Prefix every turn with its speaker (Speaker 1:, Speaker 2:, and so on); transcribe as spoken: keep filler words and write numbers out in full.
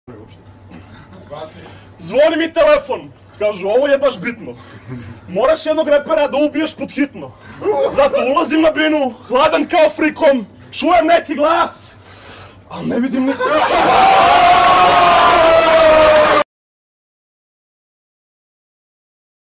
Speaker 1: Zvoni mi telefon, kažu ovo je baš bitno. Moraš jednog repera da ubiješ pod hitno. Zato ulazim na binu, hladan kao frikom, čujem neki glas, ali ne vidim niko.